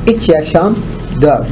İç Yaşam 4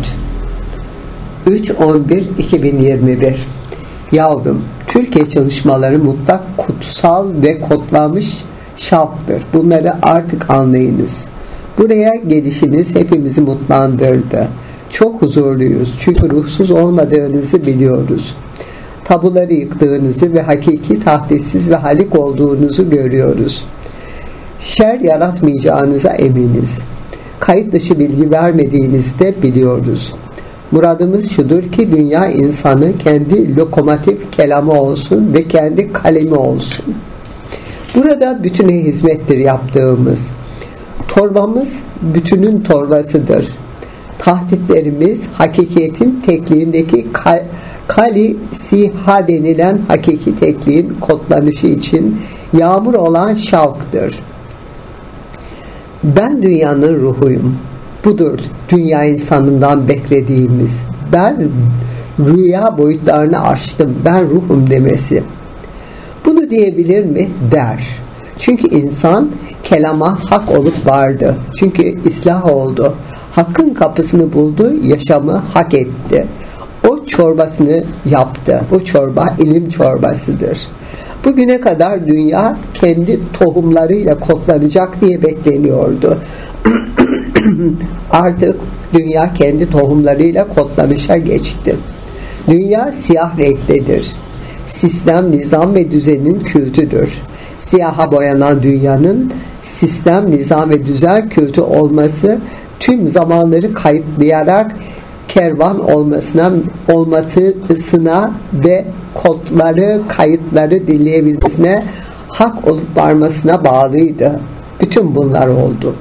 3-11-2021 Yavrum, Türkiye çalışmaları mutlak kutsal ve kodlanmış şarttır. Bunları artık anlayınız. Buraya gelişiniz hepimizi mutlandırdı. Çok huzurluyuz çünkü ruhsuz olmadığınızı biliyoruz. Tabuları yıktığınızı ve hakiki tahdisiz ve halik olduğunuzu görüyoruz. Şer yaratmayacağınıza eminiz. Kayıt dışı bilgi vermediğinizi de biliyoruz. Muradımız şudur ki dünya insanı kendi lokomotif kelamı olsun ve kendi kalemi olsun. Burada bütüne hizmettir yaptığımız. Torbamız bütünün torbasıdır. Tahditlerimiz hakikiyetin tekliğindeki kali siha denilen hakiki tekliğin kodlanışı için yağmur olan şavktır. Ben dünyanın ruhuyum. Budur dünya insanından beklediğimiz. Ben rüya boyutlarını aştım. Ben ruhum demesi. Bunu diyebilir mi? Der. Çünkü insan kelama hak olup vardı. Çünkü islah oldu. Hakkın kapısını buldu, yaşamı hak etti. O çorbasını yaptı. O çorba ilim çorbasıdır. Bugüne kadar dünya kendi tohumlarıyla kodlanacak diye bekleniyordu. Artık dünya kendi tohumlarıyla kodlanışa geçti. Dünya siyah renktedir. Sistem, nizam ve düzenin kültüdür. Siyaha boyanan dünyanın sistem, nizam ve düzen kültü olması tüm zamanları kayıtlayarak kervan olmasına ve kodları, kayıtları dinleyebilmesine, hak olup varmasına bağlıydı. Bütün bunlar oldu.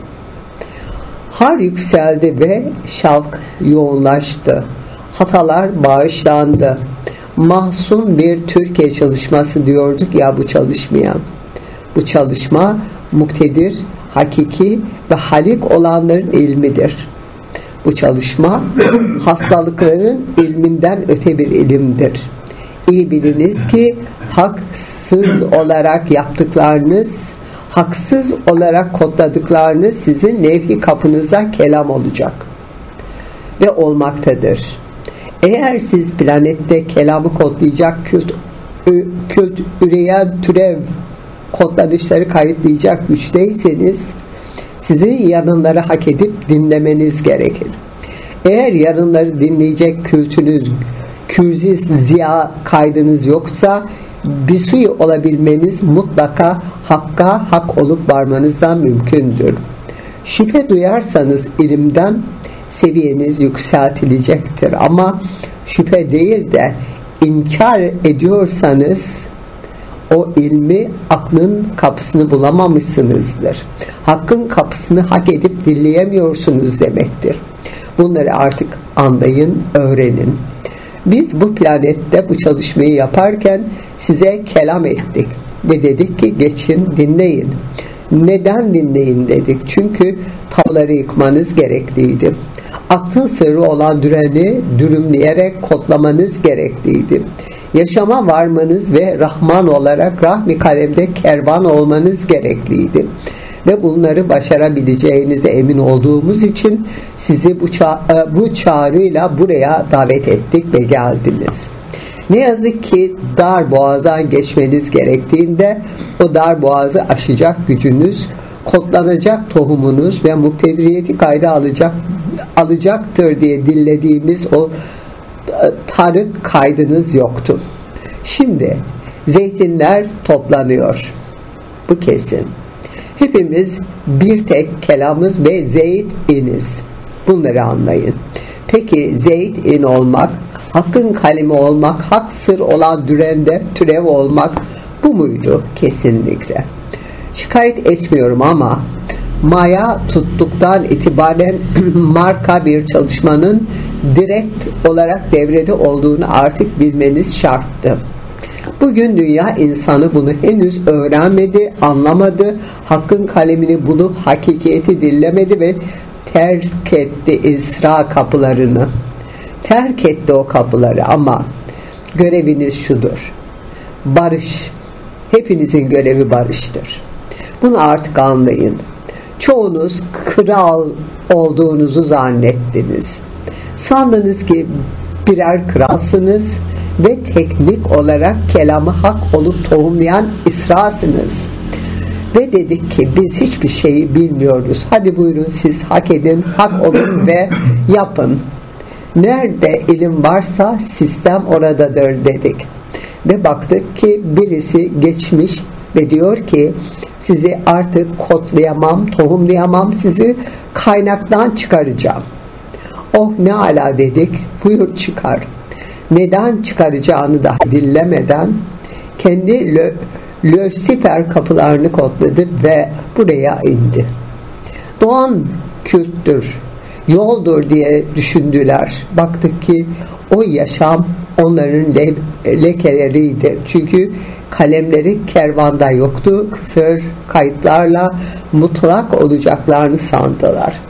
Har yükseldi ve şavk yoğunlaştı. Hatalar bağışlandı. Mahzun bir Türkiye çalışması diyorduk ya bu çalışmayan. Bu çalışma muktedir, hakiki ve halik olanların ilmidir. Bu çalışma hastalıkların ilminden öte bir ilimdir. İyi biliniz ki haksız olarak yaptıklarınız, haksız olarak kodladıklarınız sizin nevhi kapınıza kelam olacak ve olmaktadır. Eğer siz planette kelamı kodlayacak kült üreyen türev kodlanışları kayıtlayacak güçteyseniz sizin yarınları hak edip dinlemeniz gerekir. Eğer yarınları dinleyecek kültünüz, kürzi ziya kaydınız yoksa bisuy olabilmeniz mutlaka hakka hak olup varmanızdan mümkündür. Şüphe duyarsanız ilimden seviyeniz yükseltilecektir. Ama şüphe değil de inkar ediyorsanız o ilmi, aklın kapısını bulamamışsınızdır. Hakkın kapısını hak edip dinleyemiyorsunuz demektir. Bunları artık anlayın, öğrenin. Biz bu planette bu çalışmayı yaparken size kelam ettik ve dedik ki geçin dinleyin. Neden dinleyin dedik? Çünkü tabuları yıkmanız gerekliydi. Aklın sırrı olan düreni dürümleyerek kodlamanız gerekliydi. Yaşama varmanız ve Rahman olarak Rahmi kalemde kervan olmanız gerekliydi. Ve bunları başarabileceğinize emin olduğumuz için sizi bu çağrıyla buraya davet ettik ve geldiniz. Ne yazık ki dar boğazdan geçmeniz gerektiğinde o dar boğazı aşacak gücünüz, kodlanacak tohumunuz ve muktediriyeti kayda alacaktır diye dinlediğimiz o tarık kaydınız yoktu. Şimdi zeytinler toplanıyor. Bu kesin. Hepimiz bir tek kelamız ve zeyt-iniz. Bunları anlayın. Peki zeyt-in olmak, hakkın kalemi olmak, hak sır olan dürende türev olmak bu muydu? Kesinlikle. Şikayet etmiyorum ama maya tuttuktan itibaren marka bir çalışmanın direkt olarak devrede olduğunu artık bilmeniz şarttı. Bugün dünya insanı bunu henüz öğrenmedi, anlamadı, hakkın kalemini bulup hakikiyeti dinlemedi ve terk etti İsra kapılarını. Terk etti o kapıları ama göreviniz şudur. Barış. Hepinizin görevi barıştır. Bunu artık anlayın. Çoğunuz kral olduğunuzu zannettiniz. Sandınız ki birer kralsınız ve teknik olarak kelamı hak olup tohumlayan İsra'sınız. Ve dedik ki biz hiçbir şeyi bilmiyoruz. Hadi buyurun siz hak edin, hak olun ve yapın. Nerede ilim varsa sistem oradadır dedik. Ve baktık ki birisi geçmiş ve diyor ki sizi artık kodlayamam, tohumlayamam, sizi kaynaktan çıkaracağım. Oh ne ala dedik, buyur çıkar. Neden çıkaracağını da dinlemeden kendi Lucifer kapılarını kodladı ve buraya indi. Doğan Kürttür, yoldur diye düşündüler. Baktık ki o yaşam onların lekeleriydi. Çünkü kalemleri kervanda yoktu. Kısır kayıtlarla mutlak olacaklarını sandılar.